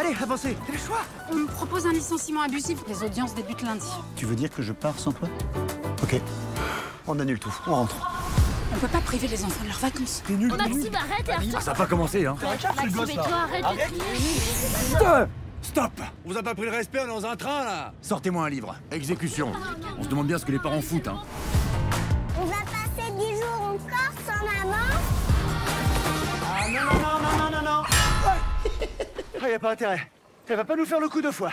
Allez, avancez. Quel est le choix? On me propose un licenciement abusif. Les audiences débutent lundi. Tu veux dire que je pars sans toi? Ok. On annule tout. On rentre. On peut pas priver les enfants de leurs vacances. T'es nul. Maxime, arrête, Arthur. Ça n'a pas commencé, hein. Maxime, et toi, arrête de crier. Stop. On vous a pas pris le respect, on est dans un train, là. Sortez-moi un livre. Exécution. On se demande bien ce que les parents foutent, hein. On va passer 10 jours encore sans maman. Ah non. Ah, y a pas intérêt. Elle va pas nous faire le coup 2 fois.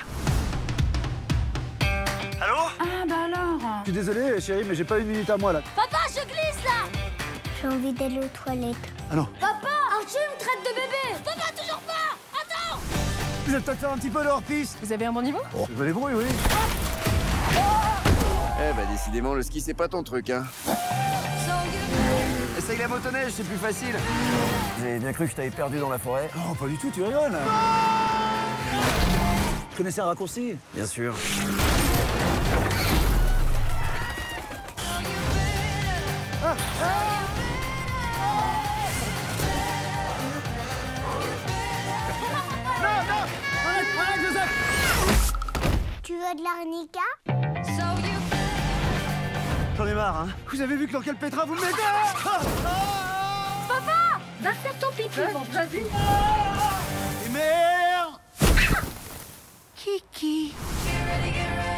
Allô? Ah bah alors. Je suis désolé, chérie, mais j'ai pas une minute à moi, là. Papa, je glisse, là. J'ai envie d'aller aux toilettes. Ah non. Papa, Archie me traite de bébé. Papa, toujours pas. Attends. Vous allez peut-être faire un petit peu de hors-piste. Vous avez un bon niveau? Je me débrouille, oui. Eh bah, décidément, le ski, c'est pas ton truc, hein. Essaye la motoneige, c'est plus facile. J'ai bien cru que je t'avais perdu dans la forêt. Oh, pas du tout, tu rigoles. Tu connaissais un raccourci? Bien sûr. Non, arrête, Joseph. Tu veux de l'arnica? J'en ai marre, hein. Vous avez vu que dans quel pétrin vous me mettez? Va faire ton pipi, mon vas-y. Et merde! Kiki.